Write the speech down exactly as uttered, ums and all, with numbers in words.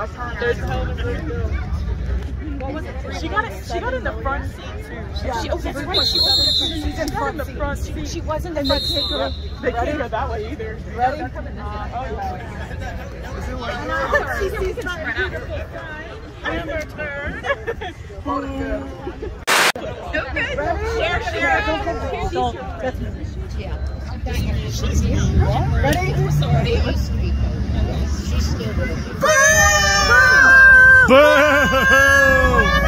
They're telling her to go. What was it? She got it. She got in the front seat too. Yeah. She, oh, that's right. She was She's in front in the front seat. She wasn't in the front seat. They can't go that way either. Ready? Oh yeah. She sees it. Amber turn. Okay. Ready? Share, share. Don't. That's me. Yeah. Ready? She's still Boom!